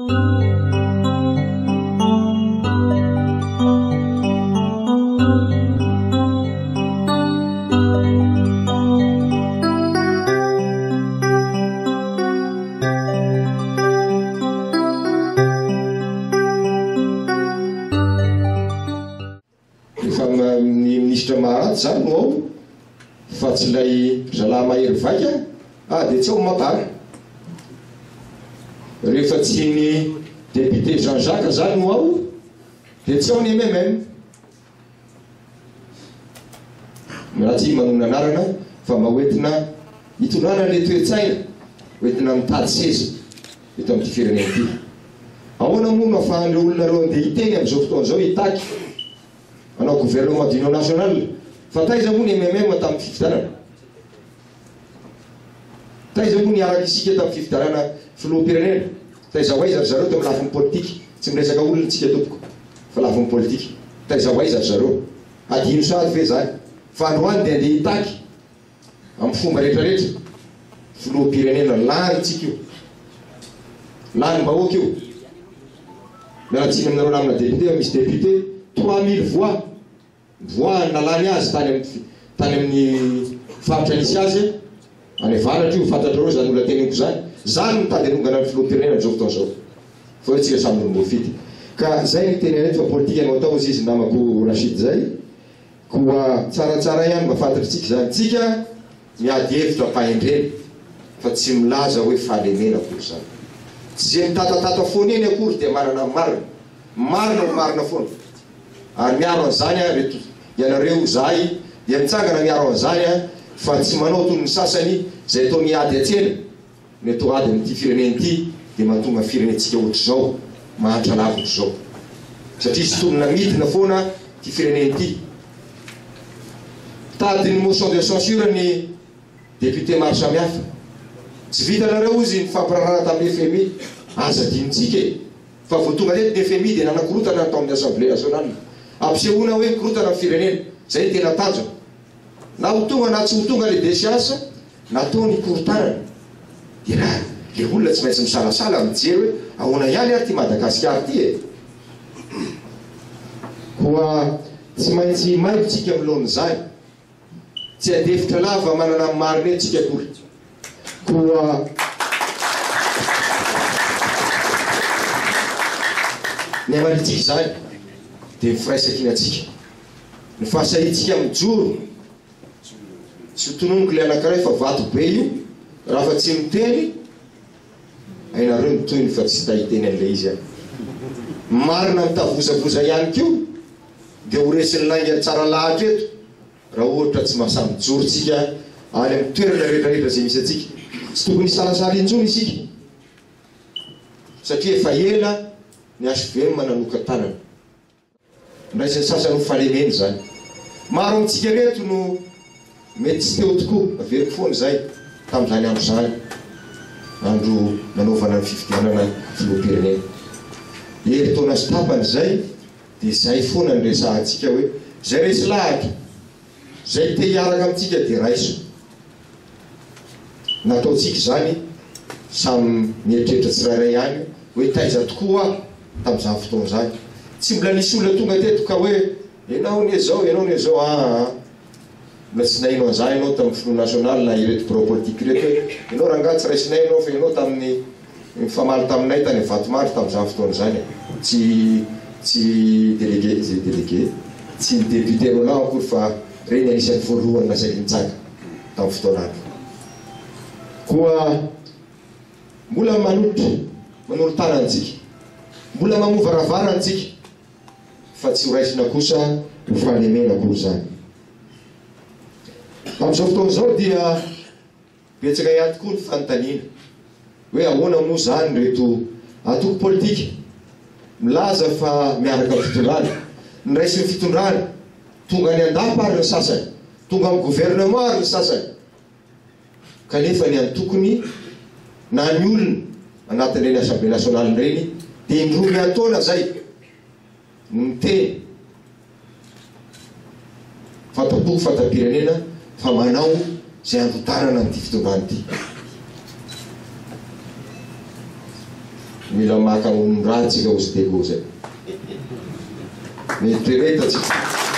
Zany no ao fa tsy lay zalahy mahery vaika dia tsy ao mapara rehefa tsy ny député Jean-Jacques zany no ao dia tsy ao ny MMM raha tsy manona anarana fa mahoentina hitondrana le toe-tsaina hoentina mitady seza eto amin'ity firenena ity ahoana moa no ahafahan'ireo olona reo andeha hiteny amin'izao fotoana izao hitaky manao gouvernement d'union nationale fa taiza moa ny MMM tamin'ny fifidianana taiza moa ny araka isika tamin'ny fifidianana filoham-pirenena taiza hoaiza zareo teo amin'ny lafin'ny politika tsy miresaka olona tsika tompoko fa lafin'ny politika taiza hoaiza zareo adino sady fe zany fa androany dia andeha hitaky amin'ny fomba rehetrarehetra filoham-pirenena lany tsika io lany bahoaka io miaratsiny aminareo namina député misy député 3000 voix nalany azy tany amin'ny faritra nisy azy any avaratra io fantatrareo zany olona teneniko zany mitady anongana amin'ny filoham-pirenena amin'izao fotoana zao fa hoe tsika samy nomofity ka zay ny teny reto fa politika no atao izy namako Rachid zay koa tsaratsara ihany mba fantatritsika zany tsika miady hevitra ampahendreny fa tsy milaza hoe fahalemena akory zany tsy zay mitatatata foana eny akory dia marina marina foana ary miaro an'izany reto ianareo zahay dia mitsangana miaro an'izany fa tsy manao toy ny sasany zay atao miady atsena ny atao ady amin'ity firenena ity dia mahatonga firenentsika ohatr'izao mahantra lavitra zao satria sy tonona midina foana ty firenena ity tady ny motion de censure ny député maro samihafa tsy vitanareo izy nifampirarana tamin'ny FMI aza dinitsika fa vo tonga teto ny FMI dia nanakorotana atao amin'ny assemblée nationale ampisehoana hoe korotana amin'ny firenena zay tena tanjona na ho tonga na tsy ho tonga le déchéance natao ny korotanana dia raha le olona tsy maintsy misalasala mijery hoe ahoana ihany ary ty Madagasikara ty koa tsy maintsy maivitsika milohan'izany tsy andefitra lava manana marina etsika akory koa ny amalitsika zany dia mifiraisakinatsika ny fahasahitsika mijoro tsy hotononiko le anankiray fa vato be io raha fa tsy miteny ainareo mitoyny fa tsy tahiteny an'le izy any marina mitavozavoza ihany kio dia horesiny laingany tsara lahatra eto raha ohatra tsy mahasamy mijorotsika any amin'ny toerana rehetrarehetra zay misy atsika tsy tokony isalasala intsony isika satria efa ela ny HVM mananoka tanana ndraisiny sasany ho fahalemeny zany maro amintsika reto no mety tsy teo tokoa averiko foana zay tamin'izany andro zany andro nanaovana ny fifidianana filoham-pirenena ery taona sy tapany zay dia zay foana ny resahantsika hoe zay resy lahatra zay te hiaraka amintsika dia raiso nataotsika zany samy mieritreritra tsirairay ihany hoe taiza tokoa tamin'izany fotoana zany tsy mbola nisy olona tonga teto ka hoe ianao ny zao mbola tsy naino an'izany ianao tamin'ny front national na ireto bureau politique reto hoe ianao rangaha tsy raisinay ianao fa ianao tamin'ny mifamaly taminay tany Vatomary tamin'izany fotoana zany tsy délégué tsy ny député ronao akory fa reny anisan'ny voalohany nazay nitsanga tamin'ny fotoana andro koa mbola manolo tanantsika mbola mamovaravara antsika fa tsy ho raisina kosa ho fahalemena akory zany amin'izao fotoana izao dia betsaka ihany tokoa ny fanontaniana hoe ahoana moa zany reto atoko politika milaza fa miaraka amin'ny fitondrana ny raisiny fitondrana tonga ny andapa ary ny sasany tonga amin'ny gouvernement ary ny sasany kanefa ny antokony na ny olona anatin'ireny assemblée nationale reny dia indroa miantaona zay miteny fatapoko fatapirenena fa manao zay andotanana nyity fitondrana ity mila maka onondratsika ozy zay metreretatsika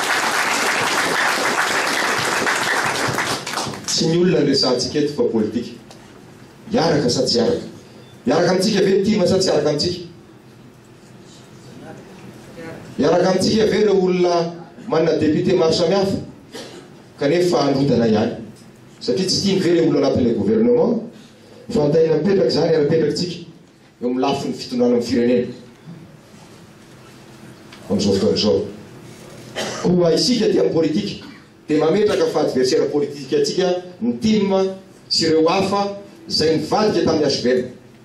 tsy ny olona resantsika eto fa politika iaraka sa tsy iaraka iaraka amitsika ve tima sa tsy iaraka amitsika iaraka amitsika ve re olona manana député maro samihafa kanefa androdana ihany satria tsy tiany ve le olona anatin'le gouvernement fa antaina mipetraka zany ara-petrakytsika eo amin'ny lafiny fitondrana amin'ny firenena amin'izao fotoan'izao koa isika ty amin'ny politika dia mametraka fa adversaire politique atsika ny tim sy ireo hafa zay nivadika tamin'ny HVM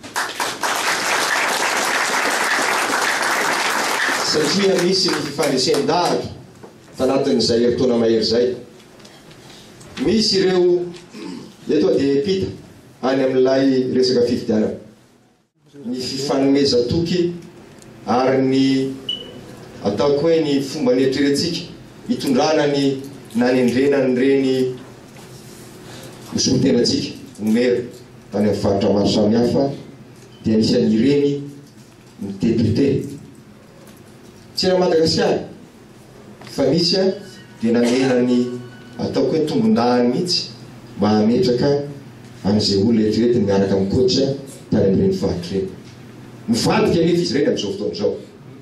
satria misy ny fifandresen-dahatra tanatin'izay heritaona mahery zay misy ireo eto dia pita any amin'ilay resaka fifidianana ny fifanomeza toky ary ny ataoko hoe ny fomba nieritrerentsika hitondrana ny nanendrenany reny osotenantsika omery tany amin'ny faritra maro samihafa dia anisan'ireny ny député tsy raha Madagasikara fa misy dia namenany ataoko hoe tombondahany mihitsy mba hametraka amin'izay olona eritreretiny miaraka amin'ny kotra tany amin'ireny fahitra reny mivadika nefa izy ireny amin'izao fotoan'izao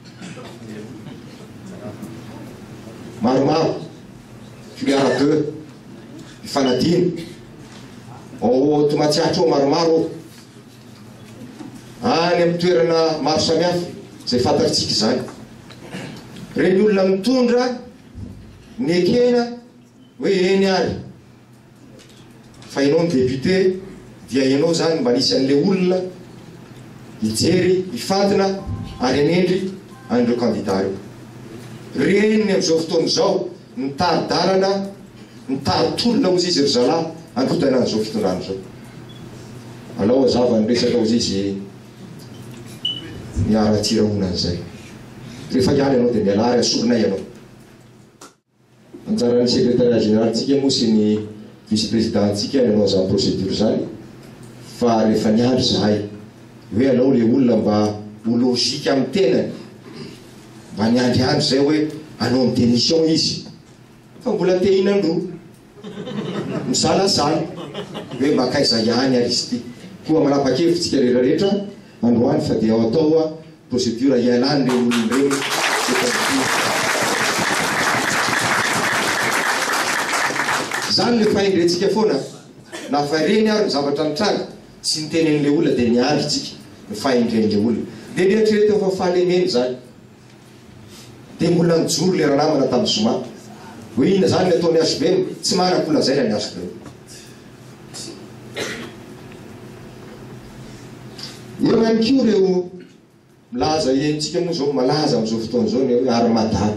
maromaro filiara 2 mifanadino ao tomatsiatra ao maromaro any amin'ny toerana maro samihafa zay fantatritsika zany reny olona mitondra ny ekena hoe eny ary fa ianao ny député dia ianao zany mba nisy an'le olona hijery hifantina ary anendry an'ireo candidat reo reniny amin'izao fotoan'izao nitary-dalana nitary-tolona ozy izy ry zalahy androdana an'izao fitondrana zao alao azava ny resaka ozy izy miara-tsiraona an'izay rehefa iany ianao dia mialary asoronay ianao anjaran'ny secrétariat généraltsika moa sy ny vice présidentsika ny anao zany procédure zany fa rehefa niandry zahay hoe alao le olona mba ho logika amin'ny tenany mba niandryandry zay hoe anao ny démission izy fa mbola te hihinandro misalasala hoe mba kaiza ihany ary izy ty koa manapa-kevitsika rehetrarehetra androany fa dia ao atao procédure ialany le olona reny zany le fahendrentsika foana na fa reny ary ny zavatra nitranga tsy nitenen'le olona dia niandry tsika ny fahendren'le olona dia nieritrerety fa fahalemeny zany dia mbola nijoro le raha namana tamin'ny zoma hoe ina zany ny ataon'ny HVM tsy manan-kolazaina ny HVM eo ihany koa reo milaza enitsika moa zao malaza amin'izao fotoan'izao ny hoe ary-madany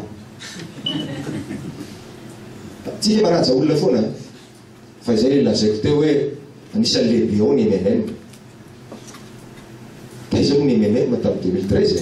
tsika manaja olona foana fa izay le lazaiko teo hoe anisan'ny lehibe ao ny MNM taiza moa ny MNM tamin'ny 2013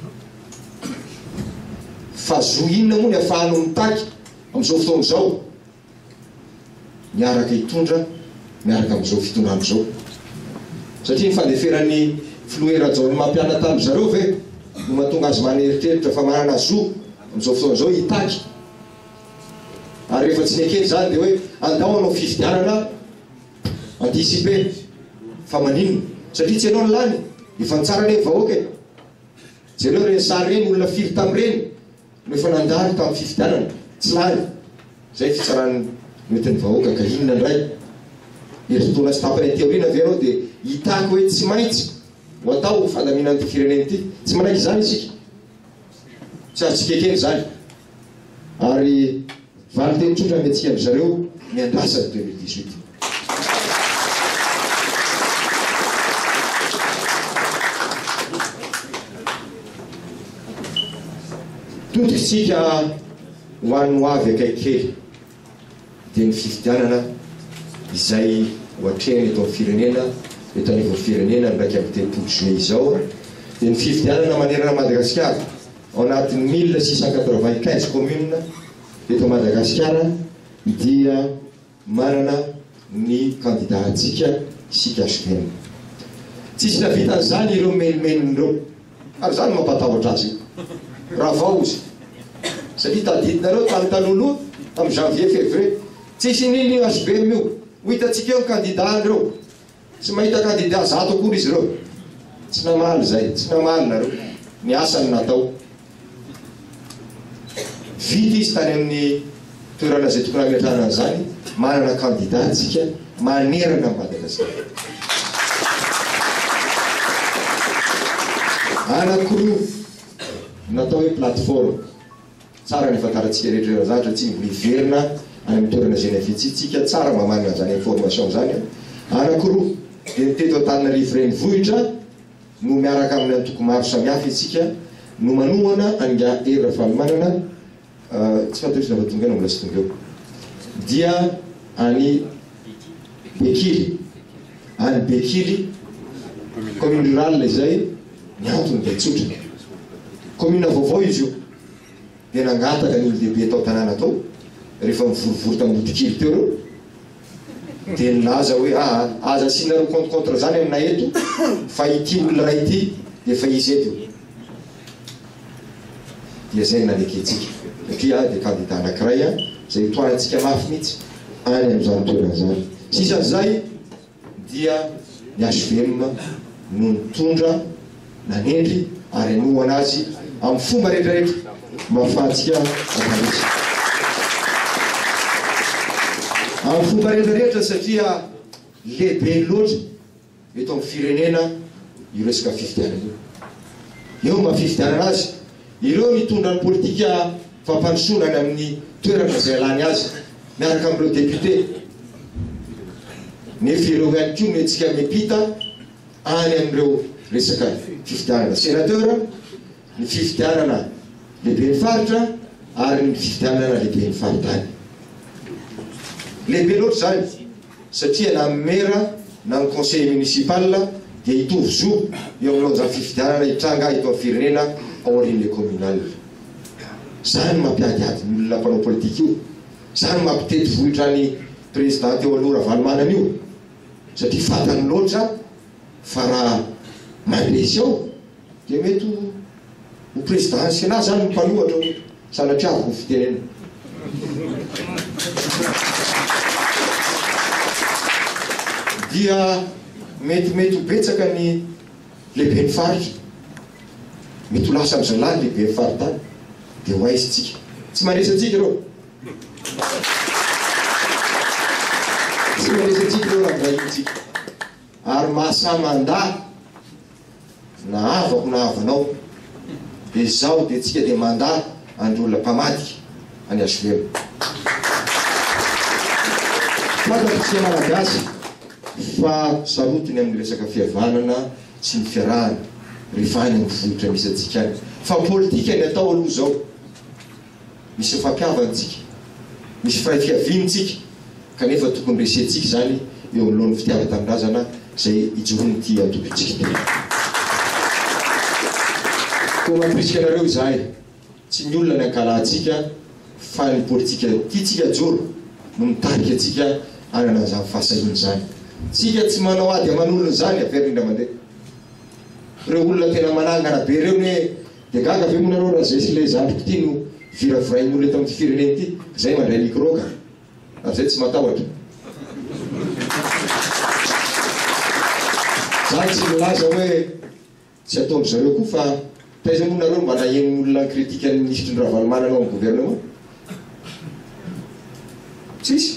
fa zoinona moa ny afahanao mitaky amin'izao fotoan'izao miaraka hitondra miaraka amin'izao fitondrano zao satria ny fandeferan'ny filoera-jaony mampiana tamin'ny zareo ve no mahatonga azy maneritreritra fa manana zo amin'izao fotoan'izao hitaky ary rehefa tsy nekeny zany dia hoe andao anao fifidianana anticipe fa maninona satria tsy ianao ny lany efa nitsara ne vahoaka e jereo reny sary reny olona firy tamin'ireny no efa nandalo tamin'ny fifidianana tsy lany zay fitsarany metiny vahoaka ka inona ndray eritona sy tampany teorina ve anao dia hitaky hoe tsy maintsy ho atao fandaminan'ity fireneny ity tsy manaiky zany isika tsy azotsikekeny zany ary valy teny tsotra metsika amy zareo miandrasany 2018 totokitsika ho an'ny ho avy akaiky kely dia ny fifidianana izay hoatrehany eto amin'ny firenena eto anivon'ny firenena ndraiky amin'ny telopolo juillet izao dia ny fifidianana manerana Madagasikara ao anatin'ny 1695 commune eto Madagasikara dia manana ny candidat atsika sika HVM tsisy navitan'izany ireo menimenindreo ary zany mampatahotra azy raha vao izy satria tadidinareo tanotan'olo amin'ny janvier février tsisy niny HVM io ho hitatsika eo ny candidat andreo tsy mahita candidat zato akory izy reo tsy namaly zay tsy namaly nareo ny asany natao vity izy tany amin'ny toerana zay tokony ametrahana zany manana candidat tsika manerana Madagasikara anankiroa natao hoe plateforme tsara ny fataratsika rehetra zatra tsy miverina any amin'ny toerana Genevitsy tsika tsara mamanana zany information zany anankiroa de niteto Antananarivo renivohitra no miaraka amin'ny antoko maro samihafa itsika no manohana anga era fanomanana tsy fantatry na tonga mbola tsy tonga eo dia any Bekily any Bekily commune rurale izay ny antony de tsotra commune vaovao izy io de nangataka ny lehibe tao tanàna tao rehefa mivorivory tamin'ny Bekily teo reo de nilaza hoe aza asinareo contre zany aminay eto fa ity olona ray ity de fa izy eto dia zay naneketsika satria de candidat anankiray zay toarantsika mafy mihitsy any amin'izany toerana zany sisan'izay dia ny HVM no nitondra nanendry ary anohana azy amin'ny fomba rehetrarehetra mahafahantsika ataritsy amin'ny fomba rehetrarehetra satria lehibe loatra eto amin'ny firenena io resaka fifidianana eo mahafifidianana azy ireo mitondra ny politika fampandrosoana any amin'ny toerana zay alany azy miaraka amin'ireo député nefa ireo ihany koa no etsika miampita any amin'ireo resaka fifidianana sénateur ny fifidianana lehibe ny faritra ary ny fifidianana lehibe ny faritany lehibe loatra zany satria na maire na ny conseil municipal dia hitovy zo eo amin'izany fifidianana hitranga eto amin'ny firenena aorian'le communal zany mampiadiady ny olona mpanao politika io zany mampitety vohitra ny président teo aloha Ravalomanana io satria fatany loatra fa raha mandresy ao dia mety ho présidence na zany mpanohatra sanatriavy ho fitenena dia mety ho betsaka ny lehibe ny faritra mety ho lasa amin'izay lany lehibe ny faritany dia ho aisytsika tsy manesatsika reo tsy manesatsika reo raha vahintsika ary mahasamanda na havako na havanao dia zao dia tsika dia manda androlona mpamadika any HVM fantatritsika malagasy fa sarotiny amin'ny resaka fihavanana sy ny fiarahana rehefa any amin'ny vohitra misy atsika any fa politika ny atao aloha zao misy fampiavantsika misy firay fiavintsika kanefa tokony resentsika zany eo amin'lohan'ny fitiava-tanindrazana zay ijoroany ty atokitsika ko mampirisika anareo izahay tsy ny olona ny ankalahtsika fa ny politika tiatsika joro no mitarika atsika anana zany fahasahiny zany tsika tsy manao ady aman'olona zany averindra mandeha reo olona tena manangana be reo ne de gaga ave monareo raha zay sy le zandriko ty no viravirain'olona eto amin'ny fireneny ty zay mandray micro ka ary zay tsy matahotra zany tsy milaza hoe tsy ataondry zareo koa fa taiza monareo mba nahen'ny olona kritika ny ministre ny Ravalomanana ao amin'ny gouvernement tsisy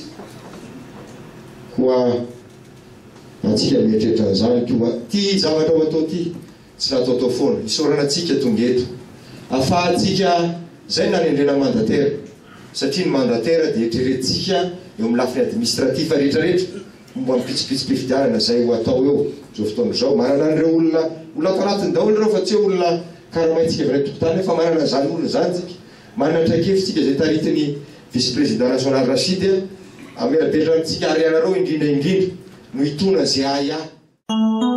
koa atsika mieritreritra zany koa ty zavatra ao atao ty tsy nataotao foana isorana atsika tonga eto afahatsika zay nanendrena mandatera satria ny mandatera dia eritreretintsika eo amin'ny lafiny administratif rehetrarehetra momba mipitsipitsi-pifidianana zay ho atao eo zao fotoana zao manana an'ireo olona atao anatiny daholo reo fa tsy hoe olona karamaitsika avy tokotany fa manana zany olona zany tsika manana traikefintsika zay taritiny vice président national Rachid amelabetranytsika arianareo indrindra no hitona zay ay